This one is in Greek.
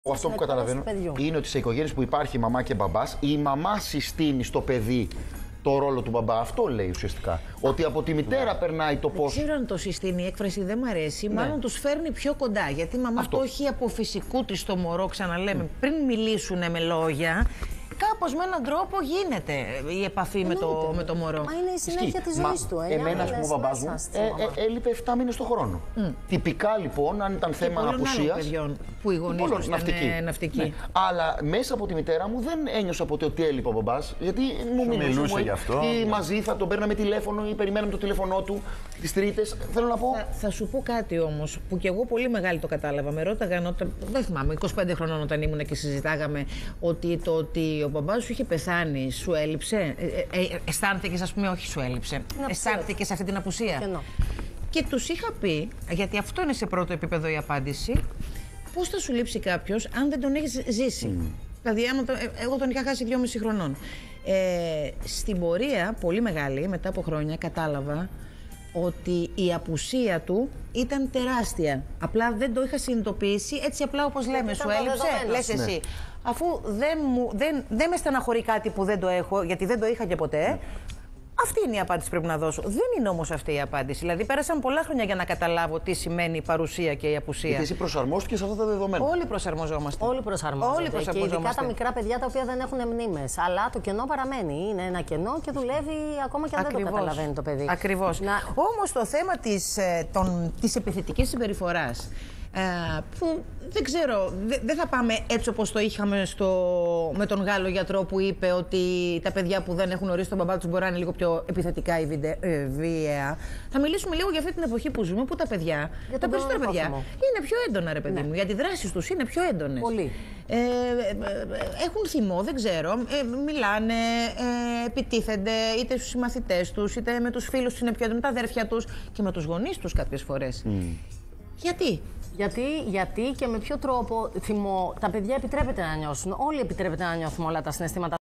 Αυτό που καταλαβαίνω είναι ότι σε οικογένειες που υπάρχει μαμά και μπαμπάς, η μαμά συστήνει στο παιδί το ρόλο του μπαμπά. Αυτό λέει ουσιαστικά. Ότι από τη μητέρα περνάει το πώς. Δεν ξέρω αν το συστήνει, η έκφραση δεν μ' αρέσει. Μάλλον τους φέρνει πιο κοντά. Γιατί η μαμά το έχει από φυσικού της το μωρό, ξαναλέμε, πριν μιλήσουν με λόγια. Κάπως με έναν τρόπο γίνεται η επαφή με το μωρό. Μα είναι η συνέχεια της ζωής του. Εμένα, ας πούμε, ο μπαμπάς μου έλειπε 7 μήνες το χρόνο. Τυπικά λοιπόν, αν ήταν θέμα απουσίας. Παιδιών που οι γονείς τους ήταν ναυτικοί. Ναι. Αλλά μέσα από τη μητέρα μου δεν ένιωσα ποτέ ότι έλειπε ο μπαμπάς. Γιατί μου μιλούσε γι' αυτό. Ή μαζί θα τον παίρναμε τηλέφωνο ή περιμέναμε το τηλέφωνό του τις Τρίτες. Θέλω να πω. Θα σου πω κάτι όμως που κι εγώ πολύ μεγάλη το κατάλαβα. Με ρώταγαν, δεν θυμάμαι, 25 χρονών όταν ήμουν και συζητάγαμε ότι ο μπαμπάς σου είχε πεθάνει, σου έλειψε. Αισθάνθηκες, ας πούμε, όχι σου έλειψε. Αισθάνθηκες αυτή την απουσία. Και τους είχα πει, γιατί αυτό είναι σε πρώτο επίπεδο η απάντηση, πώς θα σου λείψει κάποιος αν δεν τον έχεις ζήσει. Δηλαδή, εγώ τον είχα χάσει 2,5 χρονών. Στην πορεία, πολύ μεγάλη, μετά από χρόνια, κατάλαβα ότι η απουσία του ήταν τεράστια. Απλά δεν το είχα συνειδητοποιήσει, έτσι απλά όπως λέμε, σου έλειψε, λες εσύ. Αφού δεν με στεναχωρεί κάτι που δεν το έχω, γιατί δεν το είχα και ποτέ, αυτή είναι η απάντηση που πρέπει να δώσω. Δεν είναι όμως αυτή η απάντηση. Δηλαδή, πέρασαν πολλά χρόνια για να καταλάβω τι σημαίνει η παρουσία και η απουσία. Γιατί εσύ προσαρμόστηκες σε αυτά τα δεδομένα. Όλοι προσαρμοζόμαστε. Όλοι προσαρμόζονται. Και ειδικά τα μικρά παιδιά τα οποία δεν έχουν μνήμες. Αλλά το κενό παραμένει. Είναι ένα κενό και δουλεύει ακόμα και αν δεν το καταλαβαίνει το παιδί. Ακριβώς. Όμως το θέμα της επιθετικής συμπεριφοράς. Που δεν ξέρω, δεν θα πάμε έτσι όπως το είχαμε με τον Γάλλο γιατρό που είπε ότι τα παιδιά που δεν έχουν ορίσει τον μπαμπά τους μπορεί να είναι λίγο πιο επιθετικά ή βίαια. Θα μιλήσουμε λίγο για αυτή την εποχή που ζούμε, που τα παιδιά, τα περισσότερα παιδιά, είναι πιο έντονα, ρε παιδί μου, γιατί οι δράσεις τους είναι πιο έντονες. Πολύ. Έχουν θυμό, δεν ξέρω, μιλάνε, επιτίθενται είτε στους συμμαθητές τους, είτε με τους φίλους τους, είναι πιο έντονα, με τα αδέρφια τους και με τους γονείς τους κάποιες φορές. Γιατί? Γιατί και με ποιο τρόπο θυμό, τα παιδιά επιτρέπεται να νιώσουν. Όλοι επιτρέπεται να νιώθουμε όλα τα συναισθήματα.